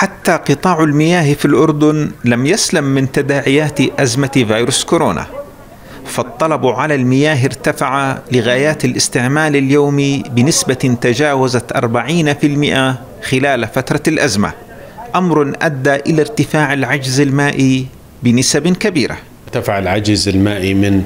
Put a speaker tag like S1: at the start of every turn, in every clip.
S1: حتى قطاع المياه في الأردن لم يسلم من تداعيات أزمة فيروس كورونا، فالطلب على المياه ارتفع لغايات الاستعمال اليومي بنسبة تجاوزت 40% خلال فترة الأزمة، أمر أدى إلى ارتفاع العجز المائي بنسب كبيرة.
S2: ارتفع العجز المائي من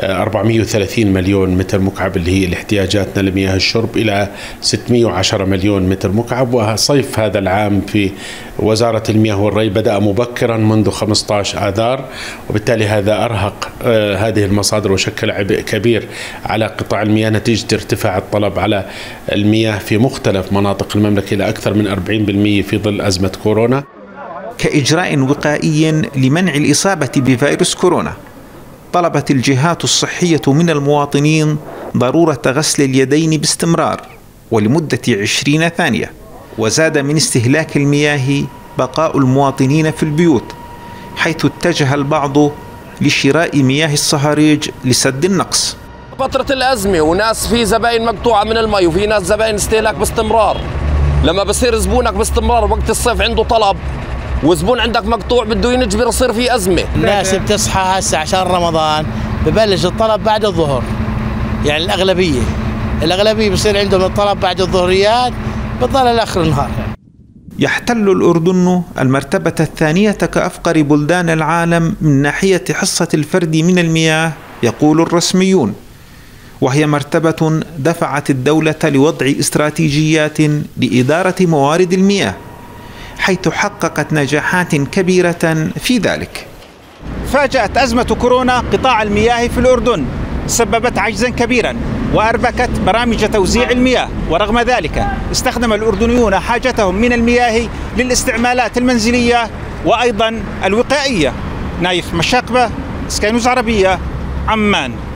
S2: 430 مليون متر مكعب اللي هي الاحتياجاتنا لمياه الشرب إلى 610 مليون متر مكعب. وصيف هذا العام في وزارة المياه والري بدأ مبكرا منذ 15 آذار، وبالتالي هذا أرهق هذه المصادر وشكل عبء كبير على قطاع المياه نتيجة ارتفاع الطلب على المياه في مختلف مناطق المملكة إلى أكثر من 40% في ظل أزمة كورونا.
S1: كإجراء وقائي لمنع الإصابة بفيروس كورونا، طلبت الجهات الصحية من المواطنين ضرورة غسل اليدين باستمرار ولمدة 20 ثانية، وزاد من استهلاك المياه بقاء المواطنين في البيوت، حيث اتجه البعض لشراء مياه الصهاريج لسد النقص.
S3: فترة الأزمة وناس في زبائن مقطوعة من المي وفي ناس زبائن استهلاك باستمرار، لما بصير زبونك باستمرار وقت الصيف عنده طلب وزبون عندك مقطوع بده ينجبر يصير في أزمة.
S4: الناس بتصحى هسه عشان رمضان ببلش الطلب بعد الظهر، يعني الأغلبية بصير عندهم الطلب بعد الظهريات بتضل لآخر النهار.
S1: يحتل الأردن المرتبة الثانية كأفقر بلدان العالم من ناحية حصة الفرد من المياه يقول الرسميون، وهي مرتبة دفعت الدولة لوضع استراتيجيات لإدارة موارد المياه، حيث حققت نجاحات كبيرة في ذلك.
S5: فاجأت أزمة كورونا قطاع المياه في الأردن، سببت عجزا كبيرا وأربكت برامج توزيع المياه، ورغم ذلك استخدم الأردنيون حاجتهم من المياه للاستعمالات المنزلية وأيضا الوقائية. نايف مشاقبة، سكاي نيوز عربية، عمان.